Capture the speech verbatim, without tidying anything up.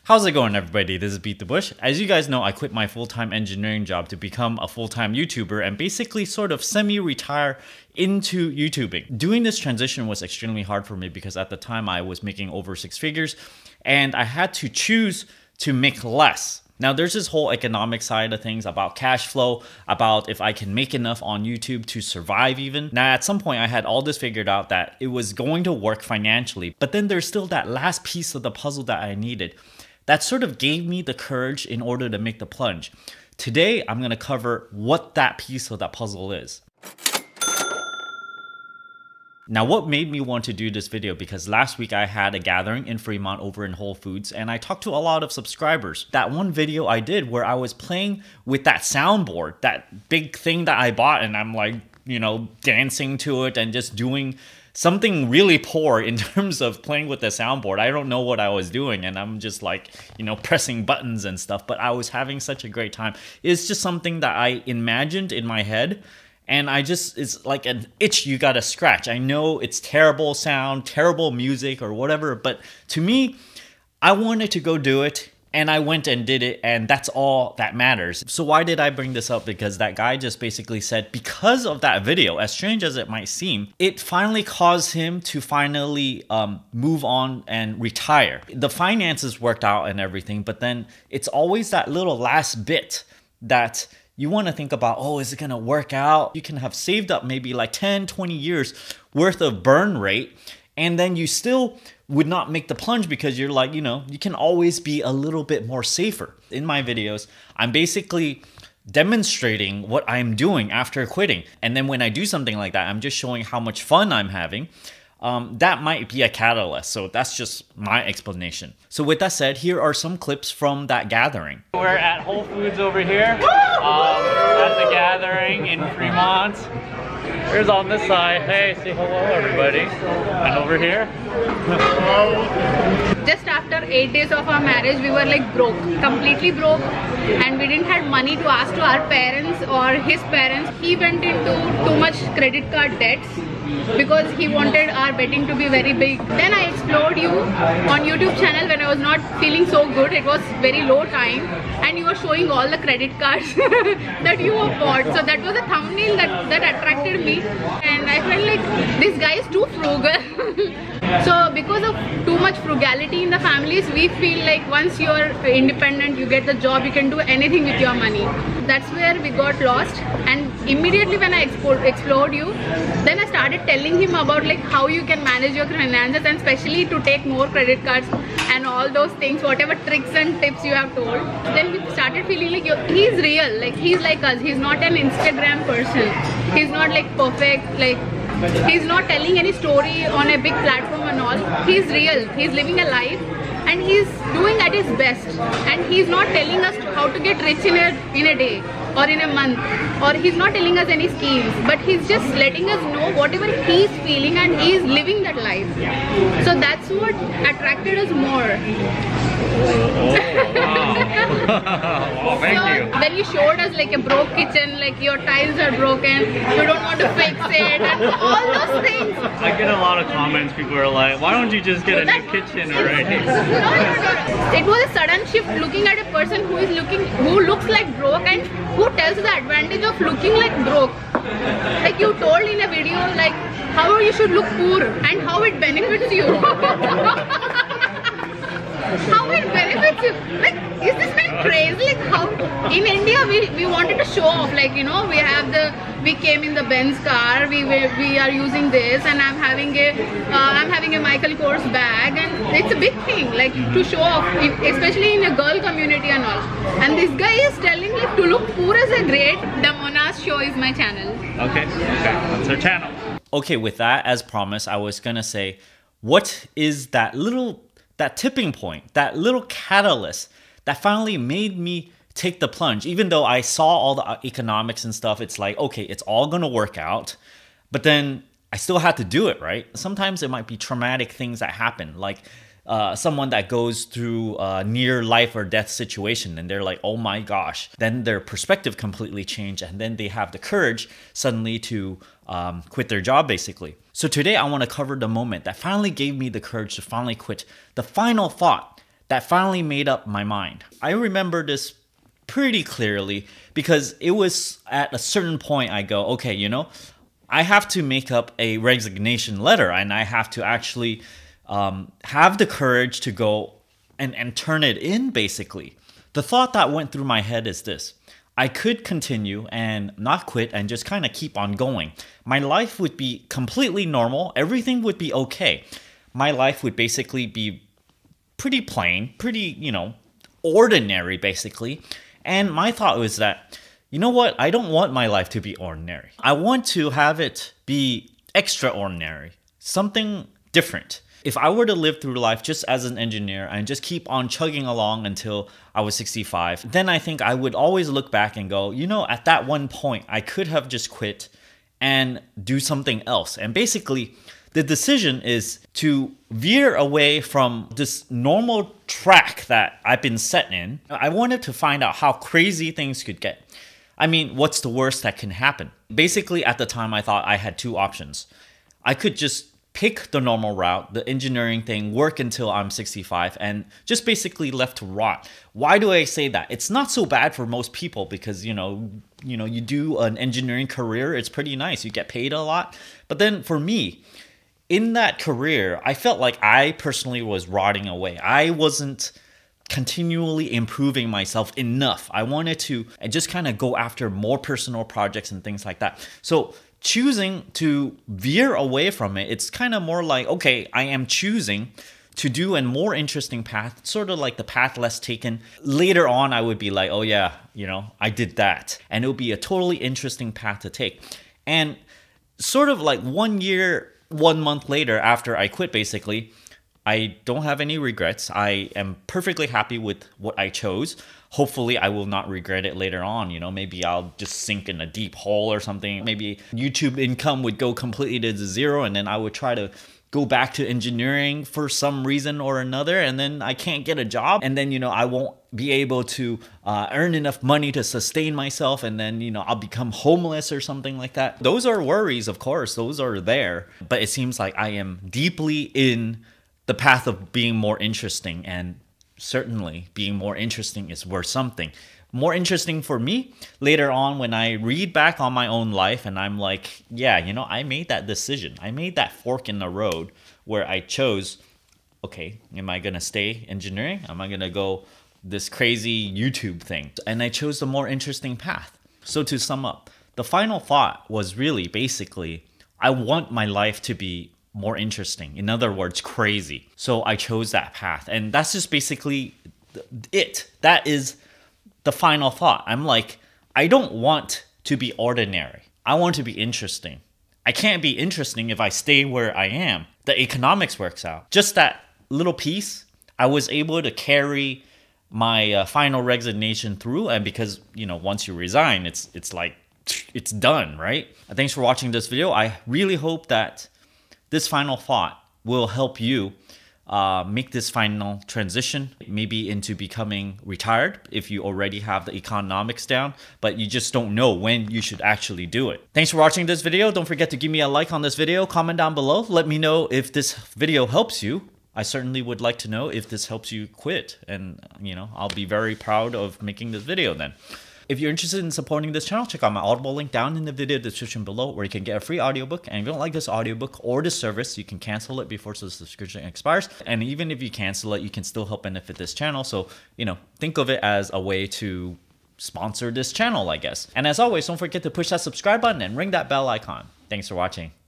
How's it going, everybody? This is BeatTheBush. As you guys know, I quit my full-time engineering job to become a full-time YouTuber and basically sort of semi-retire into YouTubing. Doing this transition was extremely hard for me because at the time I was making over six figures and I had to choose to make less. Now, there's this whole economic side of things about cash flow, about if I can make enough on YouTube to survive even. Now, at some point, I had all this figured out that it was going to work financially, but then there's still that last piece of the puzzle that I needed. That sort of gave me the courage in order to make the plunge. Today, I'm going to cover what that piece of that puzzle is. Now, what made me want to do this video, because last week I had a gathering in Fremont over in Whole Foods and I talked to a lot of subscribers. That one video I did where I was playing with that soundboard, that big thing that I bought, and I'm like, you know, dancing to it and just doing something really poor in terms of playing with the soundboard. I don't know what I was doing and I'm just like, you know, pressing buttons and stuff, but I was having such a great time. It's just something that I imagined in my head and I just, it's like an itch you gotta scratch. I know it's terrible sound, terrible music or whatever, but to me, I wanted to go do it. And I went and did it, and that's all that matters. So why did I bring this up? Because that guy just basically said, because of that video, as strange as it might seem, it finally caused him to finally um, move on and retire. The finances worked out and everything, but then it's always that little last bit that you want to think about, oh, is it going to work out? You can have saved up maybe like ten, twenty years worth of burn rate, and then you still would not make the plunge because you're like, you know, you can always be a little bit more safer. In my videos, I'm basically demonstrating what I'm doing after quitting. And then when I do something like that, I'm just showing how much fun I'm having. Um, that might be a catalyst. So that's just my explanation. So with that said, here are some clips from that gathering. We're at Whole Foods over here um, at the gathering in Fremont. Here's on this side. Hey, say hello, everybody. And over here. Just after eight days of our marriage, we were like broke, completely broke, and we didn't have money to ask to our parents or his parents. He went into too much credit card debts because he wanted our betting to be very big. Then I explored you on YouTube channel when I was not feeling so good. It was very low time and you were showing all the credit cards that you have bought. So that was a thumbnail that, that attracted me and I felt like this guy is too frugal. So because of too much frugality in the families, we feel like once you're independent, you get the job, you can do anything with your money. That's where we got lost, and immediately when I explored you, then I started telling him about like how you can manage your finances and especially to take more credit cards and all those things, whatever tricks and tips you have told. Then we started feeling like he's real, like he's like us. He's not an Instagram person. He's not like perfect, like he's not telling any story on a big platform and all. He's real. He's living a life and he's doing at his best. And he's not telling us how to get rich in a, in a day or in a month. Or he's not telling us any schemes. But he's just letting us know whatever he's feeling and he's living that life. So that's what attracted us more. Oh, wow. Well, thank so you. Then you showed us like a broke kitchen, like your tiles are broken, you don't want to fix it, and all those things. I get a lot of comments, people are like, why don't you just get a new kitchen already? No, no, no. It was a sudden shift looking at a person who is looking, who looks like broke and who tells the advantage of looking like broke. Like you told in a video, like how you should look poor and how it benefits you. How it benefits you? Like, is this man crazy? Like, how in India we, we wanted to show off, like, you know, we have the, we came in the Benz car, we we, we are using this, and I'm having a, uh, I'm having a Michael Kors bag, and it's a big thing, like, to show off, especially in a girl community and all. And this guy is telling like to look poor is a great. The Mona's show is my channel. Okay, okay, that's our channel. Okay, with that, as promised, I was gonna say, what is that little that tipping point, that little catalyst that finally made me take the plunge? Even though I saw all the economics and stuff, it's like, okay, it's all gonna work out. But then I still had to do it, right? Sometimes it might be traumatic things that happen, like uh, someone that goes through a near life or death situation and they're like, oh my gosh, then their perspective completely changed and then they have the courage suddenly to um, quit their job basically. So today I want to cover the moment that finally gave me the courage to finally quit. The final thought that finally made up my mind. I remember this pretty clearly because it was at a certain point I go, okay, you know, I have to make up a resignation letter and I have to actually um, have the courage to go and, and turn it in, basically. The thought that went through my head is this. I could continue and not quit and just kind of keep on going. My life would be completely normal. Everything would be okay. My life would basically be pretty plain, pretty, you know, ordinary, basically. And my thought was that, you know what? I don't want my life to be ordinary. I want to have it be extraordinary, something different. If I were to live through life just as an engineer and just keep on chugging along until I was sixty-five, then I think I would always look back and go, you know, at that one point, I could have just quit and do something else. And basically, the decision is to veer away from this normal track that I've been set in. I wanted to find out how crazy things could get. I mean, what's the worst that can happen? Basically, at the time, I thought I had two options. I could just pick the normal route, the engineering thing, work until I'm sixty-five, and just basically left to rot. Why do I say that? It's not so bad for most people because, you know, you know, you do an engineering career, it's pretty nice. You get paid a lot. But then for me, in that career, I felt like I personally was rotting away. I wasn't continually improving myself enough. I wanted to just kind of go after more personal projects and things like that. So choosing to veer away from it, it's kind of more like, okay, I am choosing to do a more interesting path, sort of like the path less taken. Later on, I would be like, oh yeah, you know, I did that. And it would be a totally interesting path to take. And sort of like one year, one month later after I quit, basically, I don't have any regrets. I am perfectly happy with what I chose. Hopefully, I will not regret it later on. You know, maybe I'll just sink in a deep hole or something. Maybe YouTube income would go completely to zero, and then I would try to go back to engineering for some reason or another, and then I can't get a job, and then, you know, I won't be able to uh, earn enough money to sustain myself, and then, you know, I'll become homeless or something like that. Those are worries, of course. Those are there, but it seems like I am deeply in the path of being more interesting, and certainly being more interesting is worth something. More interesting for me later on when I read back on my own life and I'm like, yeah, you know, I made that decision. I made that fork in the road where I chose, okay, am I going to stay engineering? Am I going to go this crazy YouTube thing? And I chose the more interesting path. So to sum up, the final thought was really basically, I want my life to be more interesting. In other words, crazy. So I chose that path. And that's just basically it. That is the final thought. I'm like, I don't want to be ordinary. I want to be interesting. I can't be interesting if I stay where I am. The economics works out. Just that little piece, I was able to carry my uh, final resignation through. And because, you know, once you resign, it's it's like, it's done, right? Thanks for watching this video. I really hope that this final thought will help you uh, make this final transition, maybe into becoming retired if you already have the economics down, but you just don't know when you should actually do it. Thanks for watching this video. Don't forget to give me a like on this video, comment down below. Let me know if this video helps you. I certainly would like to know if this helps you quit, and you know, I'll be very proud of making this video then. If you're interested in supporting this channel, check out my Audible link down in the video description below where you can get a free audiobook. And if you don't like this audiobook or this service, you can cancel it before the subscription expires. And even if you cancel it, you can still help benefit this channel. So, you know, think of it as a way to sponsor this channel, I guess. And as always, don't forget to push that subscribe button and ring that bell icon. Thanks for watching.